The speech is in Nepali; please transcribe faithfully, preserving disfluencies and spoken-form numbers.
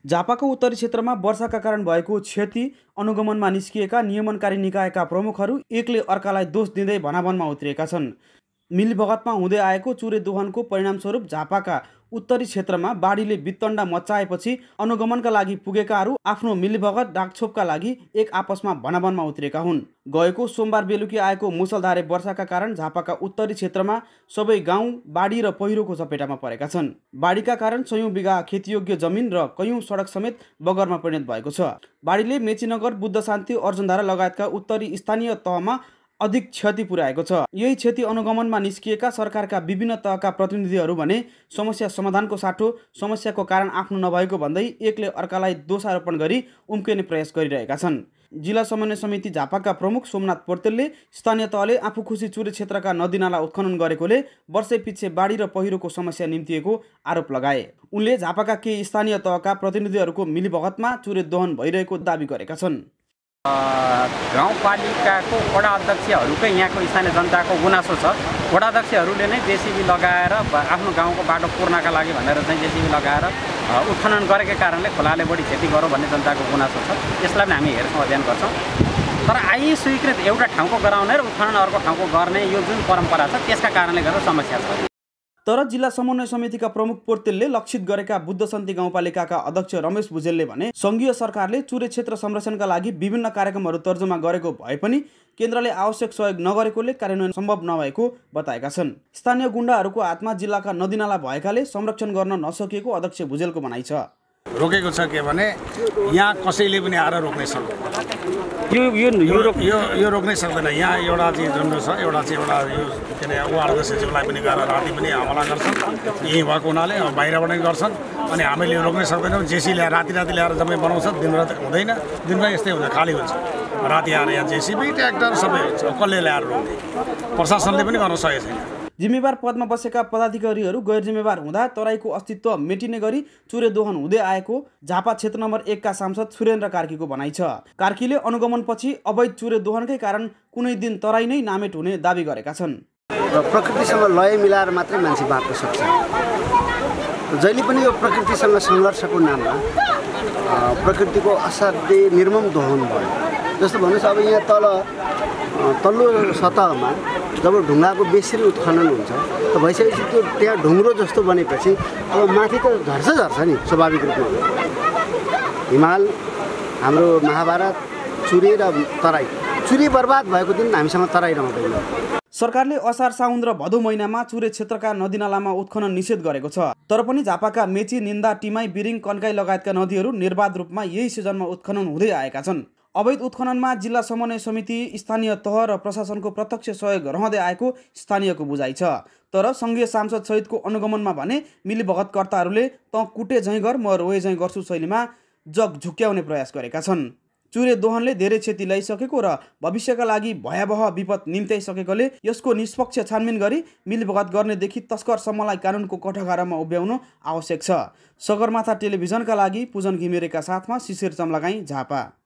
झापाको उत्तरी क्षेत्रमा वर्षाका कारण भएको क्षति अनुगमनमा निस्किएका नियमनकारी निकायका प्रमुखहरू एकले अर्कालाई दोष दिँदै भनाभनमा उत्रिएका छन्। मिलीभगतमा हुँदै आएको चुरे दोहनको परिणामस्वरूप झापाका उत्तरी क्षेत्रमा बाढीले वितण्डा मच्चाएपछि अनुगमनका लागि पुगेकाहरू आफ्नो मिलीभगत डाकछोपका लागि एक आपसमा भनाभनमा उत्रिएका हुन्। गएको सोमबार बेलुकी आएको मुसलधारे वर्षाका कारण झापाका उत्तरी क्षेत्रमा सबै गाउँ बाढी र पहिरोको चपेटामा परेका छन्। बाढीका कारण सयौं बिघा खेतीयोग्य जमिन र कयौं सडक समेत बगरमा परिणत भएको छ। बाढीले मेचीनगर, बुद्ध शान्ति, अर्जुनधारा लगायतका उत्तरी स्थानीय तहमा अधिक क्षति पुर्याएको छ। यही क्षति अनुगमनमा निस्किएका सरकारका विभिन्न तहका प्रतिनिधिहरू भने समस्या समाधानको साटो समस्याको कारण आफ्नो नभएको भन्दै एकले अर्कालाई दोषारोपण गरी उम्किने प्रयास गरिरहेका छन्। जिल्ला समन्वय समिति झापाका प्रमुख सोमनाथ पोर्तेलले स्थानीय तहले आफू खुसी चुरे क्षेत्रका नदीनाला उत्खनन गरेकोले वर्षैपिच्छे बाढी र पहिरोको समस्या निम्तिएको आरोप लगाए। उनले झापाका केही स्थानीय तहका प्रतिनिधिहरूको मिलीभगतमा चुरे दोहन भइरहेको दावी गरेका छन्। गाउँपालिकाको वडा अध्यक्षहरूकै यहाँको स्थानीय जनताको गुनासो छ। वडा अध्यक्षहरूले नै जेसिबी लगाएर आफ्नो गाउँको बाटो पुर्नका लागि भनेर चाहिँ जेसिबी लगाएर उत्खनन गरेकै कारणले खोलाले बढी क्षति गरौँ भन्ने जनताको गुनासो छ। यसलाई पनि हामी हेर्छौँ, अध्ययन गर्छौँ। तर आइ स्वीकृत एउटा ठाउँको गराउने र उत्खनन अर्को ठाउँको गर्ने यो जुन परम्परा छ त्यसका कारणले गर्दा समस्या छ। तर जिल्ला समन्वय समितिका प्रमुख पोर्तेलले लक्षित गरेका बुद्ध शान्ति गाउँपालिकाका अध्यक्ष रमेश भुजेलले भने संघीय सरकारले चुरे क्षेत्र संरक्षणका लागि विभिन्न कार्यक्रमहरू तर्जुमा गरेको भए पनि केन्द्रले आवश्यक सहयोग नगरेकोले कार्यान्वयन सम्भव नभएको बताएका छन्। स्थानीय गुण्डाहरूको हातमा जिल्लाका नदीनाला भएकाले संरक्षण गर्न नसकिएको अध्यक्ष भुजेलको भनाइ छ। रोकेको छ के भने यहाँ कसैले पनि आएर रोक्नै सक्दैन। यो यो यो यो रोक्नै सक्दैन। यहाँ एउटा चाहिँ जुन छ एउटा चाहिँ एउटा यो के अरे वार्ड सचिवलाई पनि गएर राति पनि हमला गर्छन्। यही भएको हुनाले बाहिरबाट पनि गर्छन् अनि हामीले रोक्नै सक्दैनौँ। जेसी ल्याएर राति राति ल्याएर जम्मै बनाउँछ, दिनरात हुँदैन। दिनमा यस्तै हुन्छ, खाली हुन्छ। राति आएर यहाँ जेसिबी ट्र्याक्टर सबै हुन्छ, कसले ल्याएर रोक्ने? प्रशासनले पनि गर्न सकेको छैन। जिम्मेवार पदमा बसेका पदाधिकारीहरू गैर जिम्मेवार हुँदा तराईको अस्तित्व मेटिने गरी चुरे दोहन हुँदै आएको झापा क्षेत्र नम्बर एक का सांसद सुरेन्द्र कार्कीको भनाइ छ। कार्कीले अनुगमनपछि अवैध चुरे दोहनकै कारण कुनै दिन तराई नै नामेट हुने दावी गरेका छन्। प्रकृतिसँग लय मिलाएर मात्रै मान्छे बाँच्न सक्छ। जहिले पनि यो प्रकृतिसँग सङ्घर्षको नाममा प्रकृतिको असाध्यै निर्मम दोहन भयो। जस्तो भन्नुहोस्, अब यहाँ तल तल्लो सतहमा जब ढुङ्गाको बेसरी उत्खनन हुन्छ त भइसकेपछि त्यो त्यहाँ ढुङ्ग्रो जस्तो बनेपछि अब माथि त झर्छ झर्छ नि स्वाभाविक रूपमा। हिमाल, हाम्रो महाभारत, चुरे र तराई, चुरे बर्बाद भएको दिन हामीसँग तराई रहँदैन। सरकारले असार, साउन र भदौ महिनामा चुरे क्षेत्रका नदीनालामा उत्खनन निषेध गरेको छ। तर पनि झापाका मेची, निन्दा, टिमाई, बिरिङ, कन्काई लगायतका नदीहरू निर्बाध रूपमा यही सिजनमा उत्खनन हुँदै आएका छन्। अवैध उत्खननमा जिल्ला समन्वय समिति, स्थानीय तह र प्रशासनको प्रत्यक्ष सहयोग रहँदै आएको स्थानीयको बुझाइ छ। तर सङ्घीय सांसद सहितको अनुगमनमा भने मिलीभगतकर्ताहरूले त कुटे झैँ गर म रोए झैँ गर्छु शैलीमा जग झुक्याउने प्रयास गरेका छन्। चुरे दोहनले धेरै क्षति ल्याइसकेको र भविष्यका लागि भयावह विपद निम्त्याइसकेकोले यसको निष्पक्ष छानबिन गरी मिलीभगत गर्नेदेखि तस्करसम्मलाई कानुनको कठघरामा उभ्याउनु आवश्यक छ। सगरमाथा टेलिभिजनका लागि पुजन घिमिरेका साथमा शिशिर चम्लागाई, झापा।